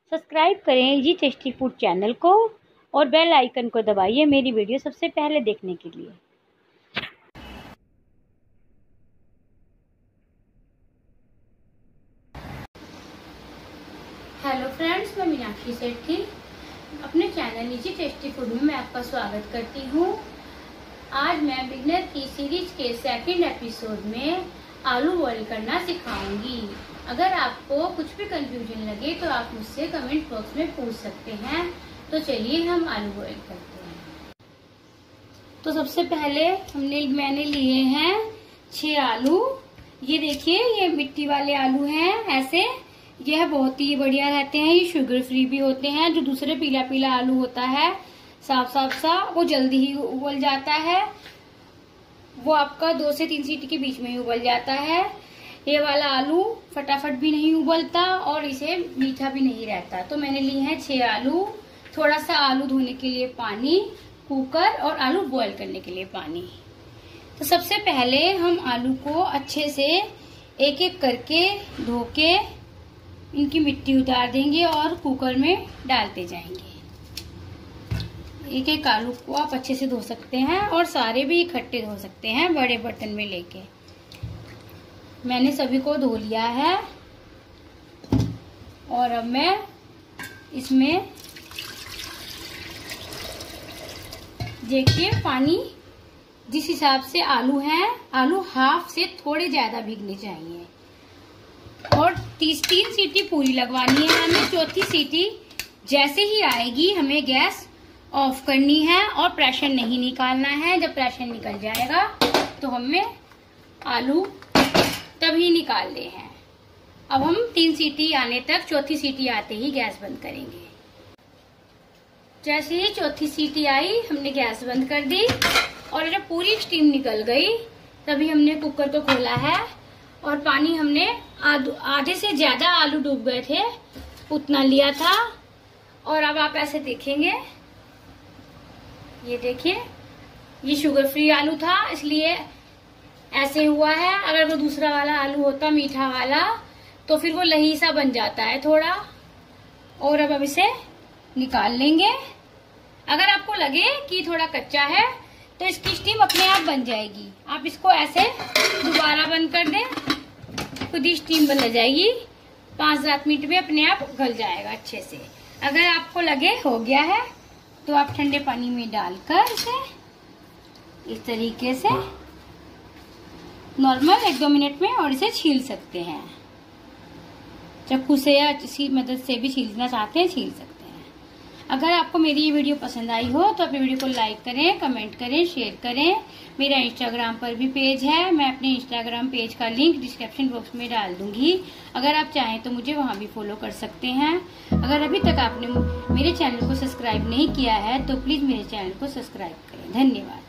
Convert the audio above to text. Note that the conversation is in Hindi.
सब्सक्राइब करें इजी टेस्टी फूड चैनल को और बेल आइकन को दबाइए मेरी वीडियो सबसे पहले देखने के लिए। हेलो फ्रेंड्स, मैं मीनाक्षी सेठी अपने चैनल इजी टेस्टी फूड में मैं आपका स्वागत करती हूँ। आज मैं बिगनर की सीरीज के सेकंड एपिसोड में आलू बॉईल करना सिखाऊंगी। अगर आपको कुछ भी कंफ्यूजन लगे तो आप मुझसे कमेंट बॉक्स में पूछ सकते हैं। तो चलिए हम आलू बॉईल करते हैं। तो सबसे पहले मैंने लिए हैं 6 आलू। ये देखिए, ये मिट्टी वाले आलू हैं। ऐसे यह बहुत ही बढ़िया रहते हैं, ये शुगर फ्री भी होते हैं। जो दूसरे पीला पीला आलू होता है साफ साफ सा, वो जल्दी ही उबल जाता है। वो आपका 2 से 3 सीटी के बीच में ही उबल जाता है। ये वाला आलू फटाफट भी नहीं उबलता और इसे मीठा भी नहीं रहता। तो मैंने लिए हैं 6 आलू। थोड़ा सा आलू धोने के लिए पानी, कुकर और आलू बॉईल करने के लिए पानी। तो सबसे पहले हम आलू को अच्छे से एक एक करके धो के इनकी मिट्टी उतार देंगे और कुकर में डालते जाएंगे। एक एक आलू को आप अच्छे से धो सकते हैं और सारे भी इकट्ठे धो सकते हैं बड़े बर्तन में लेके। मैंने सभी को धो लिया है और अब मैं इसमें देखिए पानी जिस हिसाब से आलू हैं, आलू हाफ से थोड़े ज्यादा भीगने चाहिए और 3 सीटी पूरी लगवानी है हमें। चौथी सीटी जैसे ही आएगी हमें गैस ऑफ करनी है और प्रेशर नहीं निकालना है। जब प्रेशर निकल जाएगा तो हमें आलू तभी निकालने हैं। अब हम 3 सीटी आने तक, चौथी सीटी आते ही गैस बंद करेंगे। जैसे ही चौथी सीटी आई हमने गैस बंद कर दी और जब पूरी स्टीम निकल गई तभी हमने कुकर को खोला है और पानी हमने आधे से ज्यादा आलू डूब गए थे उतना लिया था। और अब आप ऐसे देखेंगे, ये देखिए, ये शुगर फ्री आलू था इसलिए ऐसे हुआ है। अगर वो दूसरा वाला आलू होता मीठा वाला तो फिर वो लही सा बन जाता है थोड़ा। और अब इसे निकाल लेंगे। अगर आपको लगे कि थोड़ा कच्चा है तो इसकी स्टीम अपने आप बन जाएगी। आप इसको ऐसे दोबारा बंद कर दें, खुद ही स्टीम बन जाएगी। 5-7 मिनट में अपने आप गल जाएगा अच्छे से। अगर आपको लगे हो गया है तो आप ठंडे पानी में डालकर इसे इस तरीके से नॉर्मल 1-2 मिनट में और इसे छील सकते हैं। चाकू से या किसी मदद से भी छीलना चाहते हैं छील सकते हैं। अगर आपको मेरी ये वीडियो पसंद आई हो तो अपनी वीडियो को लाइक करें, कमेंट करें, शेयर करें। मेरा इंस्टाग्राम पर भी पेज है, मैं अपने इंस्टाग्राम पेज का लिंक डिस्क्रिप्शन बॉक्स में डाल दूंगी। अगर आप चाहें तो मुझे वहां भी फॉलो कर सकते हैं। अगर अभी तक आपने मेरे चैनल को सब्सक्राइब नहीं किया है तो प्लीज मेरे चैनल को सब्सक्राइब करें। धन्यवाद।